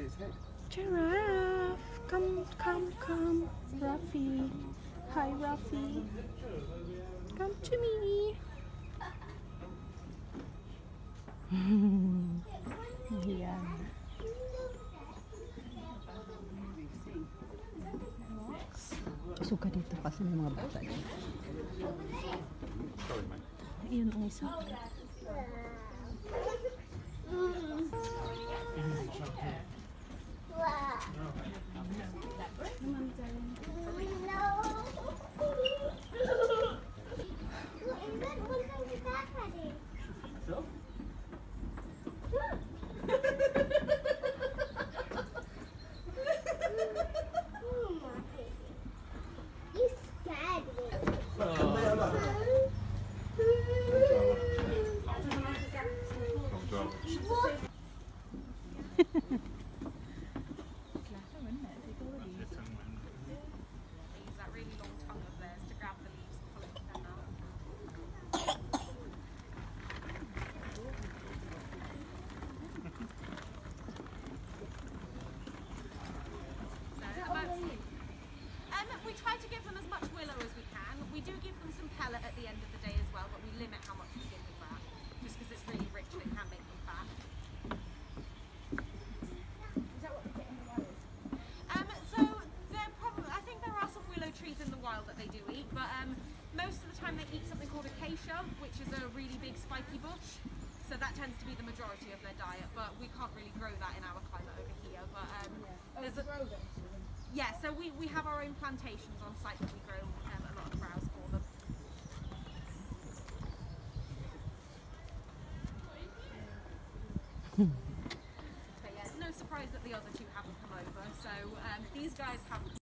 its head. Giraffe, come, come, come. Ruffy, hi Ruffy, come to me. Yan. Suka dito kasi may mga bata dyan. Sorry, mate. Ayun ang isa. You scared me. Use that really long tongue of theirs to grab the leaves and pull it with their mouth. We try to give them as much willow as we can. We do give them some pellet at the end of the day as well, but we limit how much we give with that, just because it's really rich and it can make them fat. So I think there are some willow trees in the wild that they do eat, but most of the time they eat something called acacia, which is a really big spiky bush. So that tends to be the majority of their diet, but we can't really grow that in our climate over here. But yeah, so we have our own plantations on site that we grow a lot of browse for them. But yeah, it's no surprise that the other two haven't come over. So these guys have